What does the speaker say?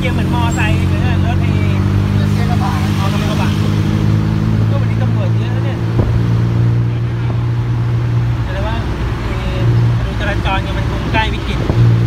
กียร์เหมือนมอไซค์เหมือนรถเกียร์กระบะเอาทำไมกระบะก็วันนี้ตำรวจเยอะเนี่ยอะไรว่าดูจราจรเนี่ยมันคงใกล้วิกฤต